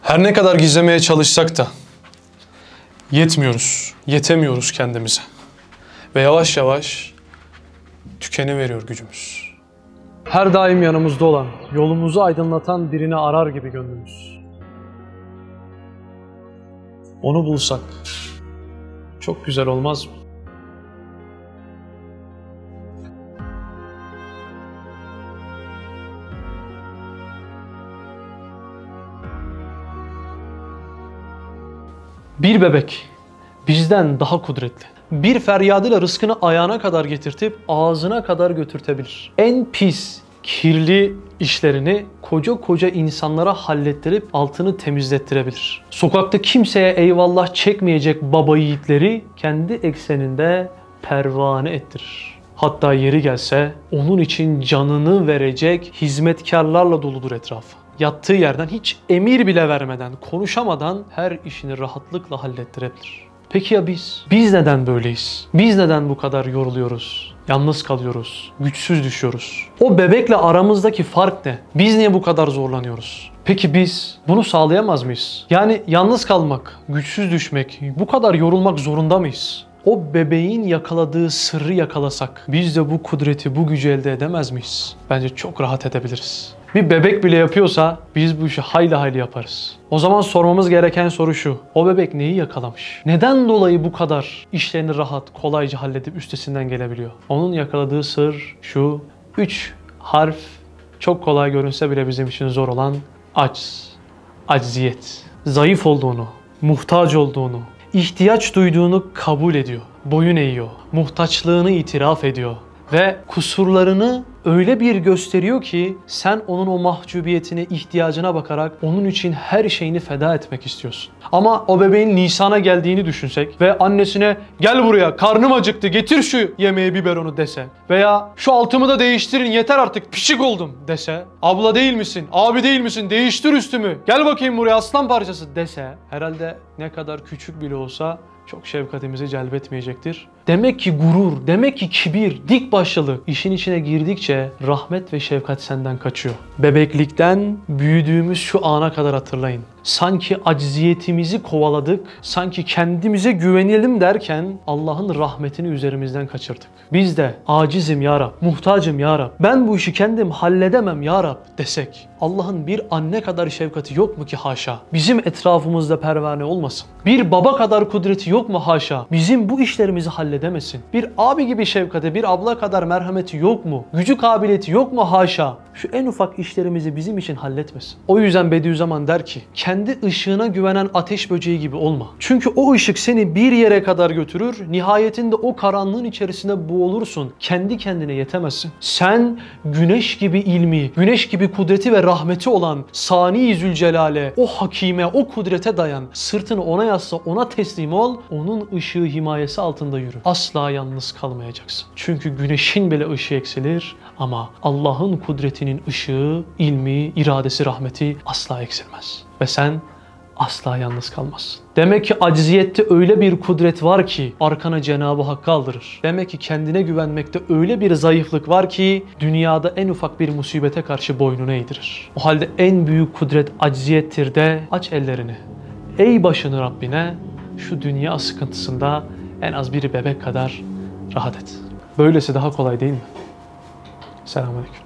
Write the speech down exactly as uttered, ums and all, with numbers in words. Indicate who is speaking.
Speaker 1: Her ne kadar gizlemeye çalışsak da yetmiyoruz, yetemiyoruz kendimize. Ve yavaş yavaş tükeniveriyor gücümüz.
Speaker 2: Her daim yanımızda olan, yolumuzu aydınlatan birini arar gibi gönlümüz. Onu bulsak çok güzel olmaz mı? Bir bebek bizden daha kudretli. Bir feryadıyla rızkını ayağına kadar getirtip ağzına kadar götürtebilir. En pis, kirli işlerini koca koca insanlara hallettirip altını temizlettirebilir. Sokakta kimseye eyvallah çekmeyecek baba yiğitleri kendi ekseninde pervane ettirir. Hatta yeri gelse onun için canını verecek hizmetkarlarla doludur etrafı. Yattığı yerden hiç emir bile vermeden, konuşamadan her işini rahatlıkla hallettirebilir. Peki ya biz? Biz neden böyleyiz? Biz neden bu kadar yoruluyoruz? Yalnız kalıyoruz, güçsüz düşüyoruz. O bebekle aramızdaki fark ne? Biz niye bu kadar zorlanıyoruz? Peki biz bunu sağlayamaz mıyız? Yani yalnız kalmak, güçsüz düşmek, bu kadar yorulmak zorunda mıyız? O bebeğin yakaladığı sırrı yakalasak biz de bu kudreti, bu gücü elde edemez miyiz? Bence çok rahat edebiliriz. Bir bebek bile yapıyorsa biz bu işi hayli hayli yaparız. O zaman sormamız gereken soru şu: o bebek neyi yakalamış? Neden dolayı bu kadar işlerini rahat, kolayca halledip üstesinden gelebiliyor? Onun yakaladığı sır şu: üç harf, çok kolay görünse bile bizim için zor olan acz, acziyet. Zayıf olduğunu, muhtaç olduğunu, ihtiyaç duyduğunu kabul ediyor, boyun eğiyor, muhtaçlığını itiraf ediyor ve kusurlarını öyle bir gösteriyor ki sen onun o mahcubiyetine, ihtiyacına bakarak onun için her şeyini feda etmek istiyorsun. Ama o bebeğin Nisan'a geldiğini düşünsek ve annesine "Gel buraya, karnım acıktı, getir şu yemeği, biberonu" dese veya "Şu altımı da değiştirin, yeter artık, pişik oldum" dese, "Abla değil misin, abi değil misin, değiştir üstümü, gel bakayım buraya aslan parçası" dese, herhalde ne kadar küçük bile olsa çok şefkatimizi celbetmeyecektir. Demek ki gurur, demek ki kibir, dik başlılık işin içine girdikçe rahmet ve şefkat senden kaçıyor. Bebeklikten büyüdüğümüz şu ana kadar hatırlayın. Sanki acziyetimizi kovaladık, sanki kendimize güvenelim derken Allah'ın rahmetini üzerimizden kaçırdık. Biz de acizim ya Rab, muhtacım ya Rab, ben bu işi kendim halledemem ya Rab desek, Allah'ın bir anne kadar şefkati yok mu ki haşa? Bizim etrafımızda pervane olmasın. Bir baba kadar kudreti yok mu haşa? Bizim bu işlerimizi halledemesin. Bir abi gibi şefkati, bir abla kadar merhameti yok mu? Gücü kabiliyeti yok mu haşa? Şu en ufak işlerimizi bizim için halletmesin. O yüzden Bediüzzaman der ki, kendi ışığına güvenen ateş böceği gibi olma. Çünkü o ışık seni bir yere kadar götürür, nihayetinde o karanlığın içerisinde boğulursun. Kendi kendine yetemezsin. Sen güneş gibi ilmi, güneş gibi kudreti ve rahmeti olan Sani-i Zülcelal'e, o hakime, o kudrete dayan. Sırtını ona yasla, ona teslim ol. Onun ışığı himayesi altında yürü. Asla yalnız kalmayacaksın. Çünkü güneşin bile ışığı eksilir ama Allah'ın kudretinin ışığı, ilmi, iradesi, rahmeti asla eksilmez. Ve sen asla yalnız kalmazsın. Demek ki acziyette öyle bir kudret var ki arkana Cenab-ı Hakk'ı aldırır. Demek ki kendine güvenmekte öyle bir zayıflık var ki dünyada en ufak bir musibete karşı boynunu eğdirir. O halde en büyük kudret acziyettir de aç ellerini. Ey başını Rabbine, şu dünya sıkıntısında en az bir bebek kadar rahat et. Böylesi daha kolay değil mi? Selamünaleyküm.